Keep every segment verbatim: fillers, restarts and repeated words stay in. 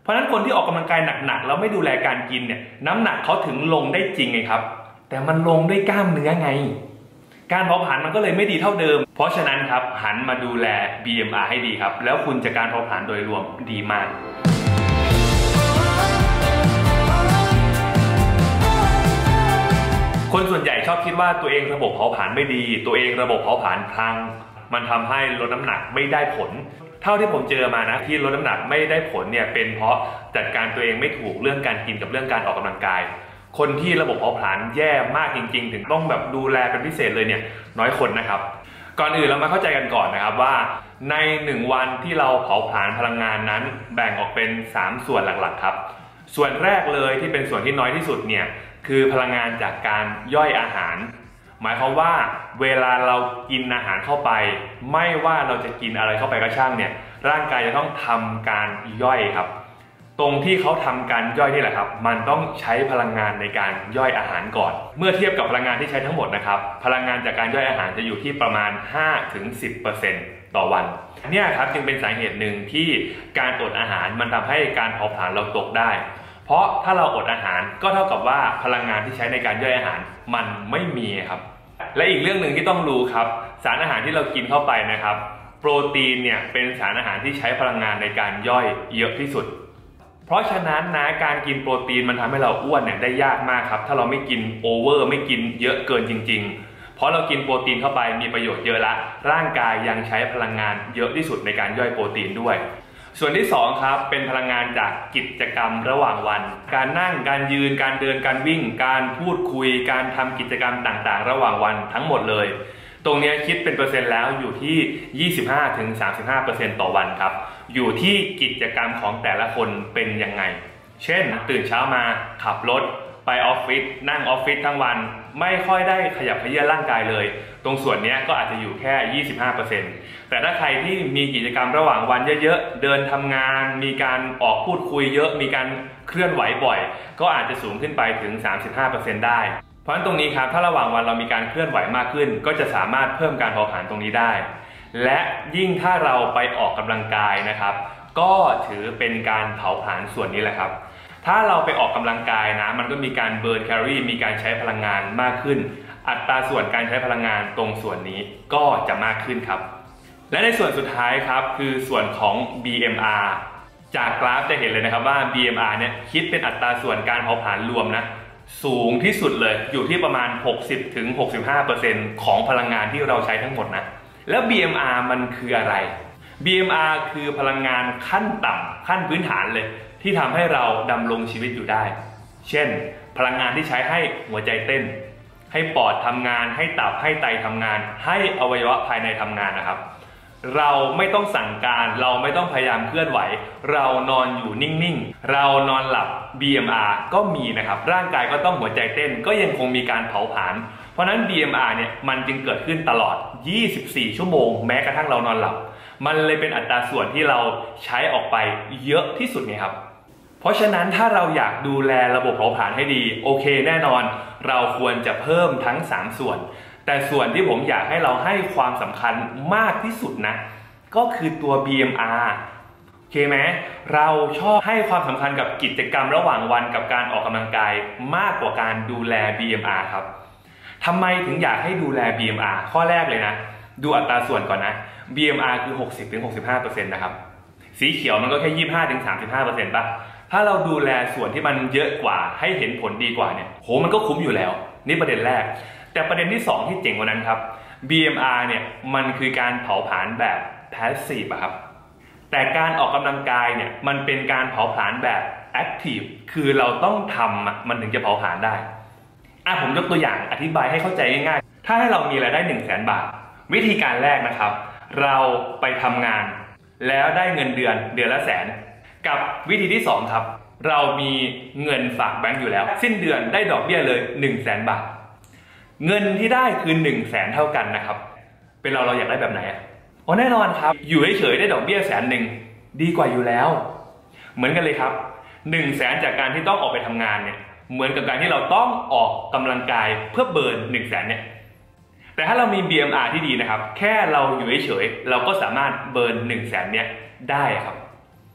ราะฉะนั้นคนที่ออกกำลังกายหนักๆแล้วไม่ดูแลการกินเนี่ยน้ำหนักเขาถึงลงได้จริงไงครับแต่มันลงด้วยกล้ามเนื้อไงการเผาผลาญมันก็เลยไม่ดีเท่าเดิมเพราะฉะนั้นครับหันมาดูแล บี เอ็ม อาร์ ให้ดีครับแล้วคุณจะการเผาผลาญโดยรวมดีมากคนส่วนใหญ่ชอบคิดว่าตัวเองระบบเผาผลาญไม่ดีตัวเองระบบเผาผลาญพังมันทำให้ลดน้ำหนักไม่ได้ผลเท่าที่ผมเจอมานะที่ลดน้ำหนักไม่ได้ผลเนี่ยเป็นเพราะจัดการตัวเองไม่ถูกเรื่องการกินกับเรื่องการออกกำลังกายคนที่ระบบเผาผลาญแย่มากจริงๆถึงต้องแบบดูแลเป็นพิเศษเลยเนี่ยน้อยคนนะครับก่อนอื่นเรามาเข้าใจกันก่อนนะครับว่าในหนึ่งวันที่เราเผาผลาญพลังงานนั้นแบ่งออกเป็นสามส่วนหลักๆครับส่วนแรกเลยที่เป็นส่วนที่น้อยที่สุดเนี่ยคือพลังงานจากการย่อยอาหารหมายความว่าเวลาเรากินอาหารเข้าไปไม่ว่าเราจะกินอะไรเข้าไปก็ช่างเนี่ยร่างกายจะต้องทำการย่อยครับตรงที่เขาทำการย่อยนี่แหละครับมันต้องใช้พลังงานในการย่อยอาหารก่อนเมื่อเทียบกับพลังงานที่ใช้ทั้งหมดนะครับพลังงานจากการย่อยอาหารจะอยู่ที่ประมาณ ห้าถึงสิบเปอร์เซ็นต์ ต่อวันเนี่ยครับจึงเป็นสาเหตุหนึ่งที่การอดอาหารมันทำให้การเผาผลาญเราตกได้เพราะถ้าเราอดอาหารก็เท่ากับว่าพลังงานที่ใช้ในการย่อยอาหารมันไม่มีครับและอีกเรื่องหนึ่งที่ต้องรู้ครับสารอาหารที่เรากินเข้าไปนะครับโปรตีนเนี่ยเป็นสารอาหารที่ใช้พลังงานในการย่อยเยอะที่สุดเพราะฉะนั้นนะการกินโปรตีนมันทำให้เราอ้วนเนี่ยได้ยากมากครับถ้าเราไม่กินโอเวอร์ไม่กินเยอะเกินจริงๆเพราะเรากินโปรตีนเข้าไปมีประโยชน์เยอะละร่างกายยังใช้พลังงานเยอะที่สุดในการย่อยโปรตีนด้วยส่วนที่สองครับเป็นพลังงานจากกิจกรรมระหว่างวันการนั่งการยืนการเดินการวิ่งการพูดคุยการทำกิจกรรมต่างๆระหว่างวันทั้งหมดเลยตรงนี้คิดเป็นเปอร์เซ็นต์แล้วอยู่ที่ ยี่สิบห้าถึงสามสิบห้าเปอร์เซ็นต์ ต่อวันครับอยู่ที่กิจกรรมของแต่ละคนเป็นยังไงเช่นตื่นเช้ามาขับรถไปออฟฟิศนั่งออฟฟิศทั้งวันไม่ค่อยได้ขยับเขยื้อนร่างกายเลยตรงส่วนนี้ก็อาจจะอยู่แค่ ยี่สิบห้าเปอร์เซ็นต์ แต่ถ้าใครที่มีกิจกรรมระหว่างวันเยอะๆเดินทำงานมีการออกพูดคุยเยอะมีการเคลื่อนไหวบ่อยก็อาจจะสูงขึ้นไปถึง สามสิบห้าเปอร์เซ็นต์ ได้เพราะฉะนั้นตรงนี้ครับถ้าระหว่างวันเรามีการเคลื่อนไหวมากขึ้นก็จะสามารถเพิ่มการเผาผลาญตรงนี้ได้และยิ่งถ้าเราไปออกกำลังกายนะครับก็ถือเป็นการเผาผลาญส่วนนี้แหละครับถ้าเราไปออกกำลังกายนะมันก็มีการเบิร์นแคลอรี่มีการใช้พลังงานมากขึ้นอัตราส่วนการใช้พลังงานตรงส่วนนี้ก็จะมากขึ้นครับและในส่วนสุดท้ายครับคือส่วนของ บี เอ็ม อาร์ จากกราฟจะเห็นเลยนะครับว่า บี เอ็ม อาร์ เนี่ยคิดเป็นอัตราส่วนการเผาผลาญรวมนะสูงที่สุดเลยอยู่ที่ประมาณ หกสิบถึงหกสิบห้าเปอร์เซ็นต์ ของพลังงานที่เราใช้ทั้งหมดนะแล้ว บี เอ็ม อาร์ มันคืออะไร บี เอ็ม อาร์ คือพลังงานขั้นต่ำขั้นพื้นฐานเลยที่ทำให้เราดำรงชีวิตอยู่ได้เช่นพลังงานที่ใช้ให้หัวใจเต้นให้ปอดทำงานให้ตับให้ไตทำงานให้อวัยวะภายในทำงานนะครับเราไม่ต้องสั่งการเราไม่ต้องพยายามเคลื่อนไหวเรานอนอยู่นิ่งๆเรานอนหลับ บี เอ็ม อาร์ ก็มีนะครับร่างกายก็ต้องหัวใจเต้นก็ยังคงมีการเผาผลาญเพราะนั้น บี เอ็ม อาร์ เนี่ยมันจึงเกิดขึ้นตลอดยี่สิบสี่ชั่วโมงแม้กระทั่งเรานอนหลับมันเลยเป็นอัตราส่วนที่เราใช้ออกไปเยอะที่สุดไงครับเพราะฉะนั้นถ้าเราอยากดูแลระบบเผาผลาญให้ดีโอเคแน่นอนเราควรจะเพิ่มทั้งสามส่วนแต่ส่วนที่ผมอยากให้เราให้ความสำคัญมากที่สุดนะก็คือตัว บี เอ็ม อาร์ โอเคไหมเราชอบให้ความสำคัญกับกิจกรรมระหว่างวันกับการออกกำลังกายมากกว่าการดูแล บี เอ็ม อาร์ ครับทำไมถึงอยากให้ดูแล บี เอ็ม อาร์ ข้อแรกเลยนะดูอัตราส่วนก่อนนะ บี เอ็ม อาร์ คือ หกสิบถึงหกสิบห้าเปอร์เซ็นต์ นะครับสีเขียวมันก็แค่ ยี่สิบห้าถึงสามสิบห้าเปอร์เซ็นต์ ป่ะถ้าเราดูแลส่วนที่มันเยอะกว่าให้เห็นผลดีกว่าเนี่ยโหมันก็คุ้มอยู่แล้วนี่ประเด็นแรกแต่ประเด็นที่สองที่เจ๋งกว่านั้นครับ บี เอ็ม อาร์ เนี่ยมันคือการเผาผลาญแบบ passive ครับแต่การออกกำลังกายเนี่ยมันเป็นการเผาผลาญแบบ active คือเราต้องทำมันถึงจะเผาผลาญได้อ่ะผมยกตัวอย่างอธิบายให้เข้าใจง่ายๆถ้าให้เรามีรายได้ หนึ่งแสน บาทวิธีการแรกนะครับเราไปทำงานแล้วได้เงินเดือนเดือนละแสนกับวิธีที่สองครับเรามีเงินฝากแบงก์อยู่แล้วสิ้นเดือนได้ดอกเบี้ยเลย หนึ่งแสน บาทเงินที่ได้คือ หนึ่งแสน เท่ากันนะครับเป็นเราเราอยากได้แบบไหนอ่ะอ๋อแน่นอนครับอยู่เฉยๆได้ดอกเบี้ยแสนหนึ่งดีกว่าอยู่แล้วเหมือนกันเลยครับ หนึ่งแสน จากการที่ต้องออกไปทำงานเนี่ยเหมือนกับการที่เราต้องออกกำลังกายเพื่อเบิร์น หนึ่งแสน เนี่ยแต่ถ้าเรามี บี เอ็ม อาร์ ที่ดีนะครับแค่เราอยู่เฉยๆเราก็สามารถเบิร์น หนึ่งแสน เนี่ยได้ครับ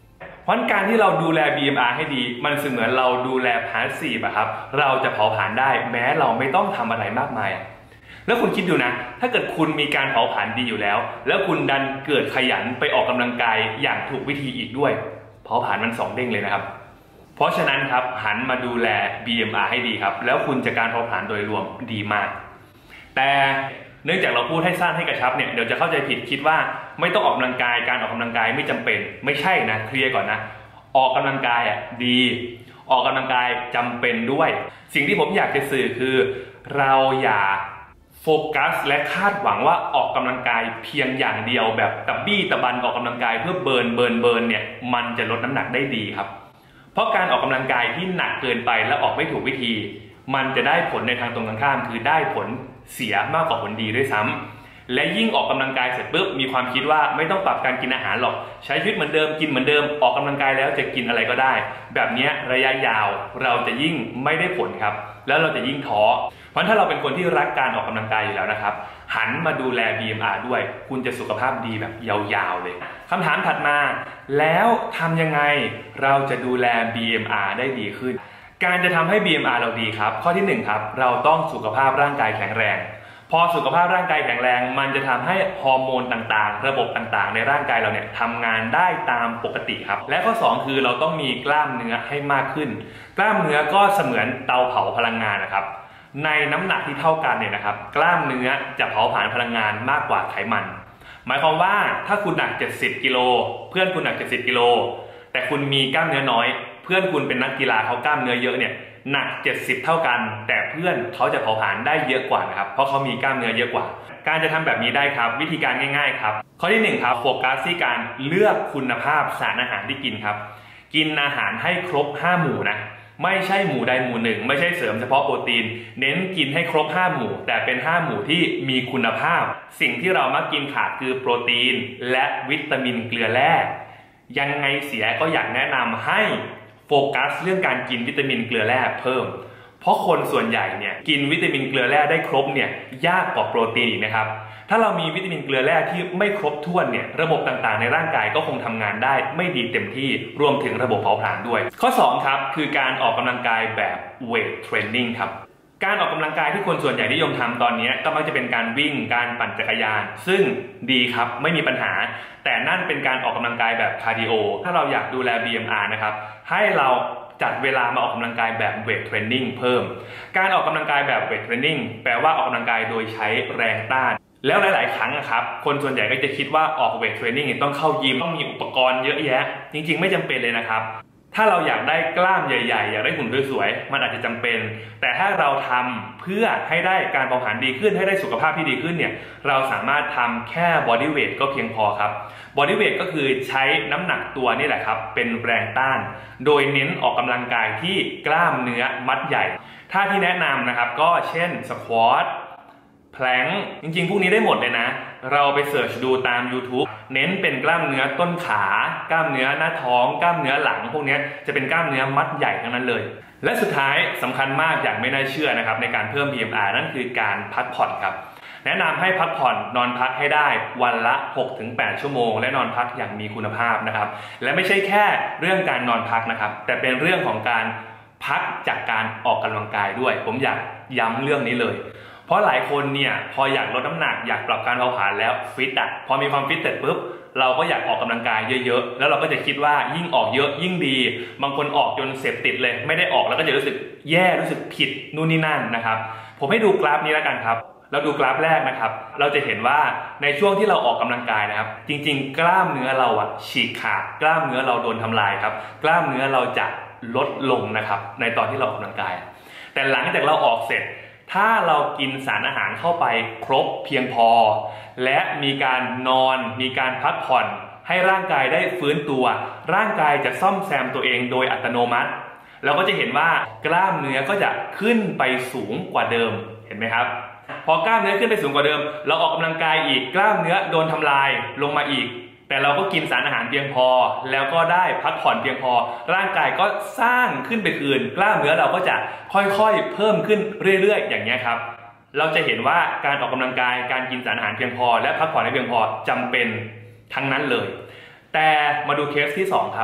เพราะการที่เราดูแล บี เอ็ม อาร์ ให้ดีมันเสมือนเราดูแลพาสซีฟอะครับเราจะเผาผลาญได้แม้เราไม่ต้องทำอะไรมากมายแล้วคุณคิดดูนะถ้าเกิดคุณมีการเผาผลาญดีอยู่แล้วแล้วคุณดันเกิดขยันไปออกกำลังกายอย่างถูกวิธีอีกด้วยเผาผลาญมันสองเด้งเลยนะครับเพราะฉะนั้นครับหันมาดูแล บี เอ็ม อาร์ ให้ดีครับแล้วคุณจะการเผาผลาญโดยรวมดีมากแต่เนื่องจากเราพูดให้สั้นให้กระชับเนี่ยเดี๋ยวจะเข้าใจผิดคิดว่าไม่ต้องออกกำลังกายการออกกำลังกายไม่จำเป็นไม่ใช่นะเคลียร์ก่อนนะออกกำลังกายอ่ะดีออกกำลังกายจำเป็นด้วยสิ่งที่ผมอยากจะสื่อคือเราอย่าโฟกัสและคาดหวังว่าออกกำลังกายเพียงอย่างเดียวแบบตะบี้ตะบันออกกำลังกายเพื่อเบิร์นเบิร์นเบิร์นเนี่ยมันจะลดน้ำหนักได้ดีครับเพราะการออกกำลังกายที่หนักเกินไปและออกไม่ถูกวิธีมันจะได้ผลในทางตรงกันข้ามคือได้ผลเสียมากกว่าผลดีด้วยซ้ำและยิ่งออกกำลังกายเสร็จปุ๊บมีความคิดว่าไม่ต้องปรับการกินอาหารหรอกใช้ชีวิตเหมือนเดิมกินเหมือนเดิมออกกำลังกายแล้วจะกินอะไรก็ได้แบบนี้ระยะยาวเราจะยิ่งไม่ได้ผลครับแล้วเราจะยิ่งท้อเพราะถ้าเราเป็นคนที่รักการออกกำลังกายอยู่แล้วนะครับหันมาดูแล บี เอ็ม อาร์ ด้วยคุณจะสุขภาพดีแบบยาวๆเลยคำถามถัดมาแล้วทำยังไงเราจะดูแล บี เอ็ม อาร์ ได้ดีขึ้นการจะทำให้ บี เอ็ม อาร์ เราดีครับข้อที่หนึ่งครับเราต้องสุขภาพร่างกายแข็งแรงพอสุขภาพร่างกายแข็งแรงมันจะทำให้ฮอร์โมนต่างๆระบบต่างๆในร่างกายเราเนี่ยทำงานได้ตามปกติครับและข้อสองคือเราต้องมีกล้ามเนื้อให้มากขึ้นกล้ามเนื้อก็เสมือนเตาเผาพลังงานนะครับในน้ำหนักที่เท่ากันเนี่ยนะครับกล้ามเนื้อจะเผาผลาญพลังงานมากกว่าไขมันหมายความว่าถ้าคุณหนักเจ็ดสิบกิโลเพื่อนคุณหนักเจ็ดสิบกิโลแต่คุณมีกล้ามเนื้อน้อยเพื่อนคุณเป็นนักกีฬาเขากล้ามเนื้อเยอะเนี่ยหนักเจ็ดสิบเท่ากันแต่เพื่อนเขาจะเผาผลาญได้เยอะกว่านะครับเพราะเขามีกล้ามเนื้อเยอะกว่าการจะทำแบบนี้ได้ครับวิธีการง่ายๆครับข้อที่หนึ่งครับโฟกัสที่การเลือกคุณภาพสารอาหารที่กินครับกินอาหารให้ครบห้าหมู่นะไม่ใช่หมู่ใดหมู่หนึ่งไม่ใช่เสริมเฉพาะโปรตีนเน้นกินให้ครบห้าหมู่แต่เป็นห้าหมู่ที่มีคุณภาพสิ่งที่เรามักกินขาดคือโปรตีนและวิตามินเกลือแร่ยังไงเสียก็อยากแนะนำให้โฟกัสเรื่องการกินวิตามินเกลือแร่เพิ่มเพราะคนส่วนใหญ่เนี่ยกินวิตามินเกลือแร่ได้ครบเนี่ยยากกว่าโปรตีนอีกนะครับถ้าเรามีวิตามินเกลือแร่ที่ไม่ครบถ้วนเนี่ยระบบต่างๆในร่างกายก็คงทำงานได้ไม่ดีเต็มที่รวมถึงระบบเผาผลาญด้วยข้อสองครับคือการออกกำลังกายแบบเวทเทรนนิ่งครับการออกกำลังกายที่คนส่วนใหญ่นิยมทำตอนนี้ก็มักจะเป็นการวิ่งการปั่นจักรยานซึ่งดีครับไม่มีปัญหาแต่นั่นเป็นการออกกำลังกายแบบคาร์ดิโอถ้าเราอยากดูแล บี เอ็ม อาร์ นะครับให้เราจัดเวลามาออกกำลังกายแบบเวทเทรนนิ่งเพิ่มการออกกำลังกายแบบเวทเทรนนิ่งแปลว่าออกกำลังกายโดยใช้แรงต้านแล้วหลายๆครั้งครับคนส่วนใหญ่ก็จะคิดว่าออกเวทเทรนนิ่งต้องเข้ายิมต้องมีอุปกรณ์เยอะแยะจริงๆไม่จำเป็นเลยนะครับถ้าเราอยากได้กล้ามใหญ่ๆอยากได้หุ่นสวยๆมันอาจจะจำเป็นแต่ถ้าเราทำเพื่อให้ได้การเผาผลาญดีขึ้นให้ได้สุขภาพที่ดีขึ้นเนี่ยเราสามารถทำแค่บอดี้เวทก็เพียงพอครับบอดี้เวทก็คือใช้น้ำหนักตัวนี่แหละครับเป็นแรงต้านโดยเน้นออกกำลังกายที่กล้ามเนื้อมัดใหญ่ท่าที่แนะนำนะครับก็เช่นสควอตแพลงจริงๆพวกนี้ได้หมดเลยนะเราไปเสิร์ชดูตาม YouTube เน้นเป็นกล้ามเนื้อต้นขากล้ามเนื้อหน้าท้องกล้ามเนื้อหลังพวกนี้จะเป็นกล้ามเนื้อมัดใหญ่ทั้งนั้นเลยและสุดท้ายสำคัญมากอย่างไม่น่าเชื่อนะครับในการเพิ่ม บี เอ็ม อาร์ นั่นคือการพักผ่อนครับแนะนำให้พักผ่อนนอนพักให้ได้วันละ หกถึงแปด ชั่วโมงและนอนพักอย่างมีคุณภาพนะครับและไม่ใช่แค่เรื่องการนอนพักนะครับแต่เป็นเรื่องของการพักจากการออกกำลังกายด้วยผมอยากย้ำเรื่องนี้เลยเพราะหลายคนเนี่ยพออยากลดน้ำหนักอยากปรับการเผาผลาญแล้วฟิตอ่ะพอมีความฟิตเสร็จปุ๊บเราก็อยากออกกำลังกายเยอะๆแล้วเราก็จะคิดว่ายิ่งออกเยอะยิ่งดีบางคนออกจนเสพติดเลยไม่ได้ออกแล้วก็จะรู้สึกแย่รู้สึกผิดนู่นนี่นั่นนะครับผมให้ดูกราฟนี้แล้วกันครับเราดูกราฟแรกนะครับเราจะเห็นว่าในช่วงที่เราออกกำลังกายนะครับจริงๆกล้ามเนื้อเราอ่ะฉีกขาดกล้ามเนื้อเราโดนทำลายครับกล้ามเนื้อเราจะลดลงนะครับในตอนที่เราออกกำลังกายแต่หลังจากเราออกเสร็จถ้าเรากินสารอาหารเข้าไปครบเพียงพอและมีการนอนมีการพักผ่อนให้ร่างกายได้ฟื้นตัวร่างกายจะซ่อมแซมตัวเองโดยอัตโนมัติเราก็จะเห็นว่ากล้ามเนื้อก็จะขึ้นไปสูงกว่าเดิมเห็นไหมครับพอกล้ามเนื้อขึ้นไปสูงกว่าเดิมเราออกกำลังกายอีกกล้ามเนื้อโดนทำลายลงมาอีกแต่เราก็กินสารอาหารเพียงพอแล้วก็ได้พักผ่อนเพียงพอร่างกายก็สร้างขึ้นไปคืนกล้ามเนื้อเราก็จะค่อยๆเพิ่มขึ้นเรื่อยๆอย่างนี้ครับเราจะเห็นว่าการออกกำลังกายการกินสารอาหารเพียงพอและพักผ่อนให้เพียงพอจำเป็นทั้งนั้นเลยแต่มาดูเคสที่สองครับ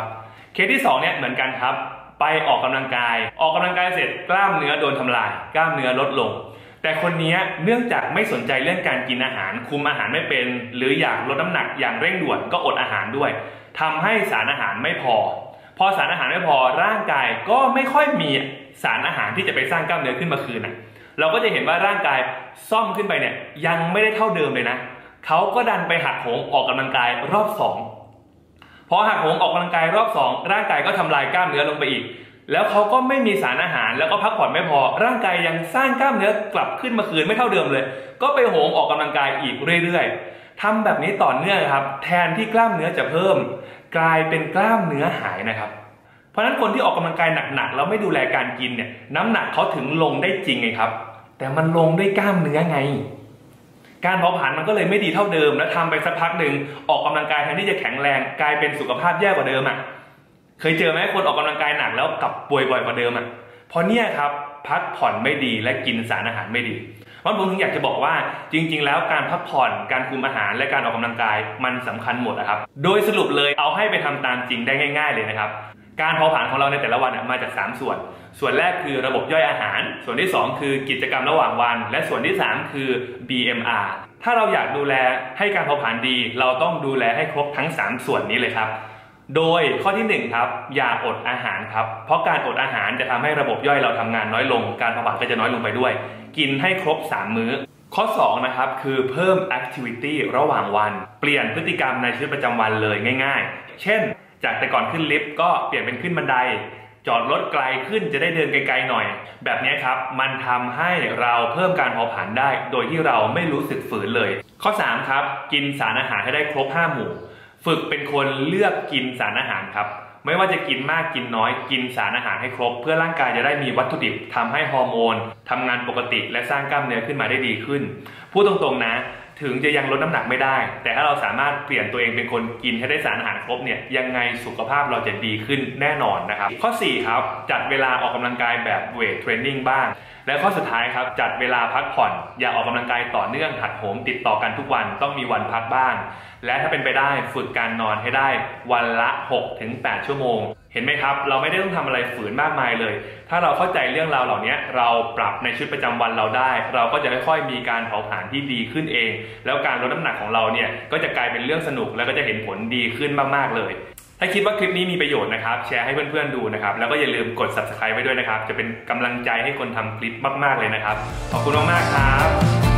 เคสที่สองเนี่ยเหมือนกันครับไปออกกำลังกายออกกำลังกายเสร็จกล้ามเนื้อโดนทำลายกล้ามเนื้อลดลงแต่คนนี้เนื่องจากไม่สนใจเรื่องการกินอาหารคุมอาหารไม่เป็นหรืออยากลดน้ำหนักอย่างเร่งด่วนก็อดอาหารด้วยทำให้สารอาหารไม่พอพอสารอาหารไม่พอร่างกายก็ไม่ค่อยมีสารอาหารที่จะไปสร้างกล้ามเนื้อขึ้นมาคืนน่ะเราก็จะเห็นว่าร่างกายซ่อมขึ้นไปเนี่ยยังไม่ได้เท่าเดิมเลยนะเขาก็ดันไปหักโหมออกกำลังกายรอบสองพอหักโหมออกกำลังกายรอบสองร่างกายก็ทำลายกล้ามเนื้อลงไปอีกแล้วเขาก็ไม่มีสารอาหารแล้วก็พักผ่อนไม่พอร่างกายยังสร้างกล้ามเนื้อกลับขึ้นมาคืนไม่เท่าเดิมเลยก็ไปโหมออกกำลังกายอีกเรื่อยๆทำแบบนี้ต่อเนื่องครับแทนที่กล้ามเนื้อจะเพิ่มกลายเป็นกล้ามเนื้อหายนะครับเพราะฉะนั้นคนที่ออกกำลังกายหนักๆแล้วไม่ดูแลการกินเนี่ยน้ำหนักเขาถึงลงได้จริงไงครับแต่มันลงด้วยกล้ามเนื้อไงการเผาผลาญมันก็เลยไม่ดีเท่าเดิมและทำไปสักพักหนึ่งออกกำลังกายแทนที่จะแข็งแรงกลายเป็นสุขภาพแย่กว่าเดิมอ่ะเคยเจอไหมคนออกกำลังกายหนักแล้วกลับป่วยบ่อยกว่าเดิมอ่ะเพราะเนี่ยครับพักผ่อนไม่ดีและกินสารอาหารไม่ดีเพราะผมถึงอยากจะบอกว่าจริงๆแล้วการพักผ่อนการคุมอาหารและการออกกำลังกายมันสำคัญหมดนะครับโดยสรุปเลยเอาให้ไปทำตามจริงได้ง่ายๆเลยนะครับการเผาผลาญของเราในแต่ละวันมาจากสามส่วนส่วนแรกคือระบบย่อยอาหารส่วนที่สองคือกิจกรรมระหว่างวันและส่วนที่สามคือ บี เอ็ม อาร์ ถ้าเราอยากดูแลให้การเผาผลาญดีเราต้องดูแลให้ครบทั้งสามส่วนนี้เลยครับโดยข้อที่หนึ่งครับอย่าอดอาหารครับเพราะการอดอาหารจะทำให้ระบบย่อยเราทำงานน้อยลงการเผาผลาญก็จะน้อยลงไปด้วยกินให้ครบสามมื้อข้อสองนะครับคือเพิ่ม activity ระหว่างวันเปลี่ยนพฤติกรรมในชีวิตประจำวันเลยง่ายๆเช่นจากแต่ก่อนขึ้นลิฟต์ก็เปลี่ยนเป็นขึ้นบันไดจอดรถไกลขึ้นจะได้เดินไกลๆหน่อยแบบนี้ครับมันทำให้เราเพิ่มการเผาผลาญได้โดยที่เราไม่รู้สึกฝืนเลยข้อสามครับกินสารอาหารให้ได้ครบห้าหมู่ฝึกเป็นคนเลือกกินสารอาหารครับไม่ว่าจะกินมากกินน้อยกินสารอาหารให้ครบเพื่อร่างกายจะได้มีวัตถุดิบทำให้ฮอร์โมนทำงานปกติและสร้างกล้ามเนื้อขึ้นมาได้ดีขึ้นพูดตรงๆนะถึงจะยังลดน้ำหนักไม่ได้แต่ถ้าเราสามารถเปลี่ยนตัวเองเป็นคนกินให้ได้สารอาหารครบเนี่ยยังไงสุขภาพเราจะดีขึ้นแน่นอนนะครับข้อสี่ครับจัดเวลาออกกำลังกายแบบเวทเทรนนิ่งบ้างและข้อสุดท้ายครับจัดเวลาพักผ่อนอย่าออกกำลังกายต่อเนื่องหัดโหมติดต่อกันทุกวันต้องมีวันพักบ้างและถ้าเป็นไปได้ฝึกการนอนให้ได้วันละ หกถึงแปด ชั่วโมงเห็นไหมครับเราไม่ได้ต้องทำอะไรฝืนมากมายเลยถ้าเราเข้าใจเรื่องราวเหล่านี้เราปรับในชีวิตประจำวันเราได้เราก็จะค่อยๆมีการเผาผลาญที่ดีขึ้นเองแล้วการลดน้ำหนักของเราเนี่ยก็จะกลายเป็นเรื่องสนุกแล้วก็จะเห็นผลดีขึ้นมากๆเลยถ้าคิดว่าคลิปนี้มีประโยชน์นะครับแชร์ให้เพื่อนๆดูนะครับแล้วก็อย่าลืมกด ซับสไครบ์ ไว้ด้วยนะครับจะเป็นกำลังใจให้คนทำคลิปมากๆเลยนะครับขอบคุณมากๆครับ